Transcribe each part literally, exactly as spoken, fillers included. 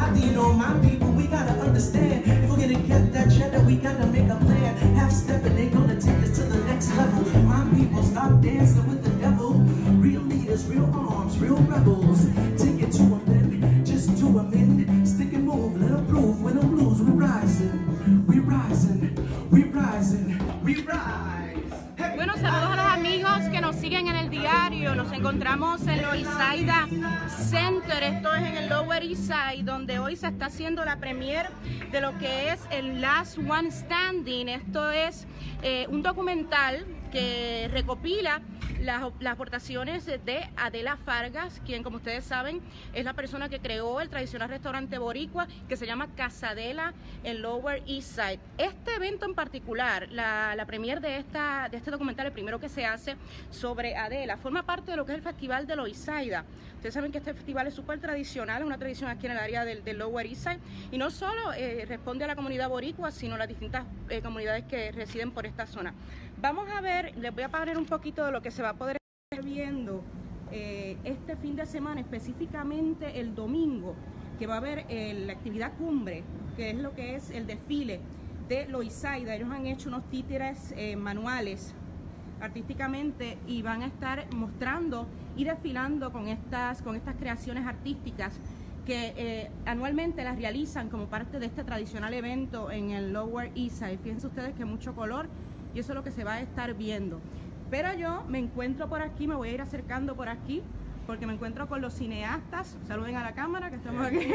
Latino, my people, we gotta understand. If we're gonna get that cheddar, we gotta make a plan. Half stepping, they gonna take us to the next level. My people, stop dancing with the devil. Real leaders, real arms, real rebels. Take it to them, then just do them in. Stick and move, let them prove. When them lose, we rising, we rising, we rising, we rise. Hey. Bueno, saludos a los amigos que nos siguen en el diario. Nos encontramos en Loisaida Center, esto es en el Lower East Side, donde hoy se está haciendo la premiere de lo que es el Last One Standing. Esto es eh, un documental que recopila las, las aportaciones de Adela Fargas, quien, como ustedes saben, es la persona que creó el tradicional restaurante boricua que se llama Casa Adela en Lower East Side. Este evento en particular, la, la premiere de, esta, de este documental, el primero que se hace sobre Adela, forma parte de lo que es el Festival de Loisaida. Ustedes saben que este festival es súper tradicional, es una tradición aquí en el área del, del Lower East Side, y no solo eh, responde a la comunidad boricua, sino a las distintas eh, comunidades que residen por esta zona. Vamos a ver, les voy a poner un poquito de lo que se va a poder estar viendo eh, este fin de semana, específicamente el domingo, que va a haber eh, la actividad cumbre, que es lo que es el desfile de Loisaida. Ellos han hecho unos títeres eh, manuales artísticamente y van a estar mostrando y desfilando con estas, con estas creaciones artísticas que eh, anualmente las realizan como parte de este tradicional evento en el Lower East Side. Fíjense ustedes que mucho color, y eso es lo que se va a estar viendo. Pero yo me encuentro por aquí, me voy a ir acercando por aquí, porque me encuentro con los cineastas. Saluden a la cámara que estamos aquí.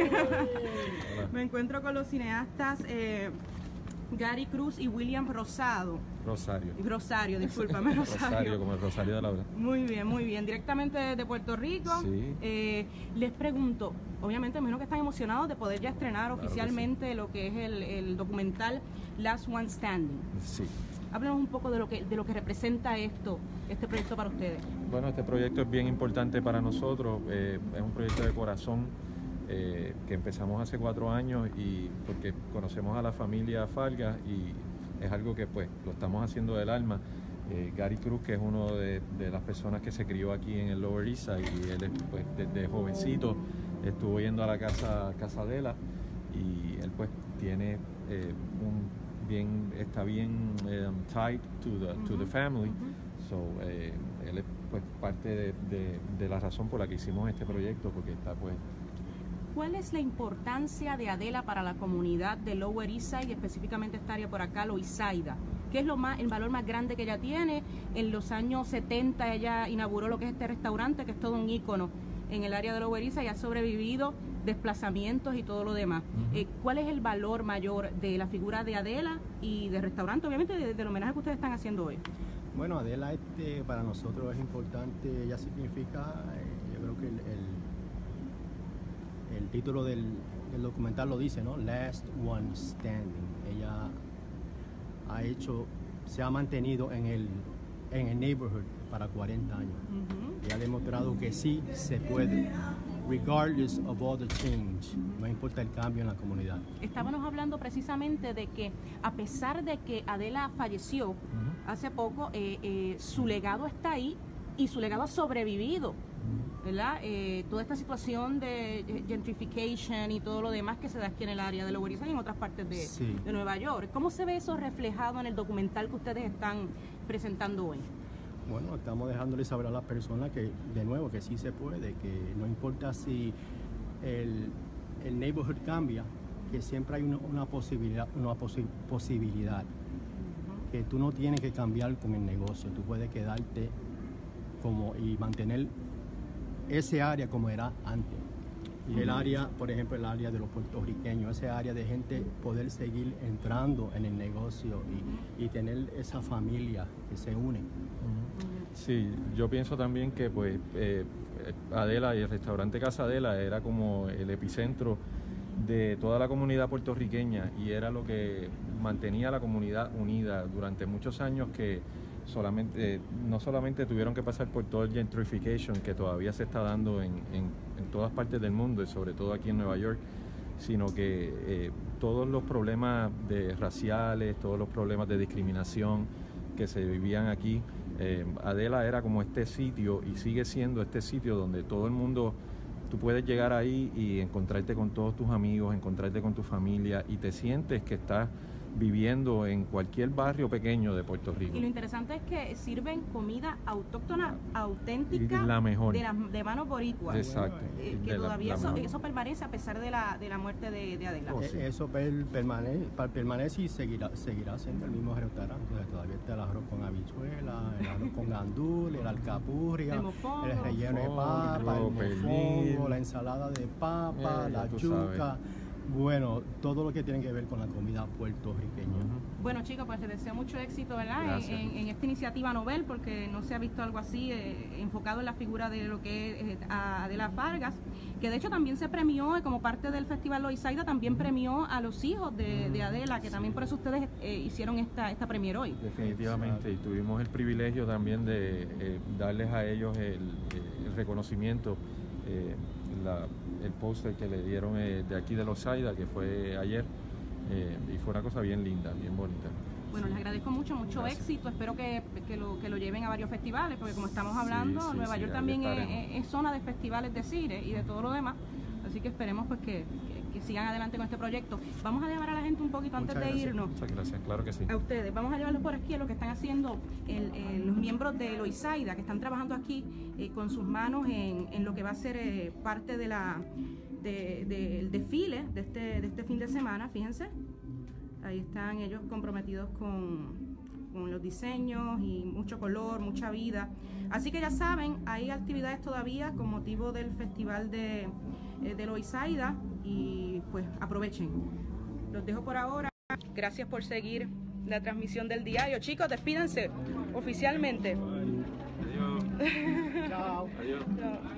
Me encuentro con los cineastas eh, Gary Cruz y William Rosado. Rosario. Rosario, discúlpame, Rosario. Rosario, como el Rosario de Laura. Muy bien, muy bien. Directamente desde Puerto Rico. Sí. Eh, les pregunto, obviamente, me imagino que están emocionados de poder ya estrenar claro oficialmente que sí. lo que es el, el documental Last One Standing. Sí. Háblanos un poco de lo que de lo que representa esto, este proyecto para ustedes. Bueno, este proyecto es bien importante para nosotros. Eh, es un proyecto de corazón. Eh, que empezamos hace cuatro años y porque conocemos a la familia Fargas y es algo que pues lo estamos haciendo del alma. Eh, Gary Cruz, que es uno de, de las personas que se crió aquí en el Lower East Side, y él pues desde jovencito estuvo yendo a la casa, casa Adela, y él pues tiene eh, un bien, está bien um, tied to the, uh-huh. to the family. Uh-huh. So, eh, él es pues parte de, de, de la razón por la que hicimos este proyecto, porque está pues. ¿Cuál es la importancia de Adela para la comunidad de Lower East Side y específicamente esta área por acá, Loisaida? ¿Qué es lo más, el valor más grande que ella tiene? En los años setenta ella inauguró lo que es este restaurante, que es todo un ícono en el área de Lower East Side, y ha sobrevivido desplazamientos y todo lo demás. Uh-huh. eh, ¿Cuál es el valor mayor de la figura de Adela y del restaurante, obviamente de, del homenaje que ustedes están haciendo hoy? Bueno, Adela este, para nosotros es importante, ella significa, eh, yo creo que el, el El título del, del documental lo dice, ¿no? Last One Standing. Ella ha hecho, se ha mantenido en el, en el neighborhood para cuarenta años. Uh-huh. Ella ha demostrado que sí se puede, regardless of all the change, no importa el cambio en la comunidad. Estábamos hablando precisamente de que a pesar de que Adela falleció uh-huh. hace poco, eh, eh, su legado está ahí y su legado ha sobrevivido. ¿Verdad? Eh, toda esta situación de gentrification y todo lo demás que se da aquí en el área de Lower East Side y en otras partes de, sí. de Nueva York. ¿Cómo se ve eso reflejado en el documental que ustedes están presentando hoy? Bueno, estamos dejándoles saber a las personas que, de nuevo, que sí se puede, que no importa si el, el neighborhood cambia, que siempre hay una, una posibilidad, una posi posibilidad uh-huh. que tú no tienes que cambiar con el negocio, tú puedes quedarte como y mantener ese área como era antes. Y el área, por ejemplo, el área de los puertorriqueños, ese área de gente poder seguir entrando en el negocio y, y tener esa familia que se une. Sí, yo pienso también que pues eh, Adela y el restaurante Casa Adela era como el epicentro de toda la comunidad puertorriqueña y era lo que mantenía a la comunidad unida durante muchos años, que solamente eh, no solamente tuvieron que pasar por todo el gentrification que todavía se está dando en, en, en todas partes del mundo y sobre todo aquí en Nueva York, sino que eh, todos los problemas de raciales, todos los problemas de discriminación que se vivían aquí, eh, Adela era como este sitio y sigue siendo este sitio donde todo el mundo tú puedes llegar ahí y encontrarte con todos tus amigos, encontrarte con tu familia y te sientes que estás viviendo en cualquier barrio pequeño de Puerto Rico. Y lo interesante es que sirven comida autóctona, auténtica, la mejor. de, la, de manos boricuas. Exacto. Eh, que De la- todavía la eso, mejor. eso permanece a pesar de la, de la muerte de, de Adela. Oh, sí. E- Eso per- permane- pa- permanece y seguirá, seguirá siendo el mismo restaurante. O sea, todavía está el arroz con habichuela, el arroz con gandul, el alcapurria, El mofongo. el relleno de Mofongo, papa, el pernil. mofongo, la ensalada de papa, Eh, ya la tú yuca. Bueno, todo lo que tiene que ver con la comida puertorriqueña. Ujú. Bueno, chicos, pues les deseo mucho éxito, ¿verdad? En, Gracias. en- en esta iniciativa Nobel, porque no se ha visto algo así eh, enfocado en la figura de lo que es eh, a Adela Vargas, que de hecho también se premió, eh, como parte del Festival Loisaida, también premió a los hijos de, de Adela, que también por eso ustedes eh, hicieron esta, esta premier hoy. Definitivamente, y tuvimos el privilegio también de eh, darles a ellos el, eh, el reconocimiento, eh, la- el póster que le dieron eh, de aquí de Loisaida, que fue ayer, eh, y fue una cosa bien linda, bien bonita. Bueno, les agradezco mucho, mucho Gracias. éxito. Espero que, que, lo, que lo lleven a varios festivales, porque como estamos hablando, sí, Nueva sí, York ahí también es, estaremos. es- es zona de festivales de cine y de todo lo demás. Así que esperemos pues que, que- que sigan adelante con este proyecto. Vamos a llevar a la gente un poquito antes Muchas de gracias. irnos. Muchas gracias, claro que sí. A ustedes, vamos a llevarlos por aquí a lo que están haciendo el- el- los miembros de Loisaida, que están trabajando aquí eh, con sus manos en, en lo que va a ser eh, parte de la de- del desfile de este, de este fin de semana. Fíjense, ahí están ellos comprometidos con, con los diseños y mucho color, mucha vida. Así que ya saben, hay actividades todavía con motivo del festival de, eh, de Loisaida y pues aprovechen. Los dejo por ahora. Gracias por seguir la transmisión del diario. Chicos, despídense oficialmente. Adiós. Chao. Adiós. Chao.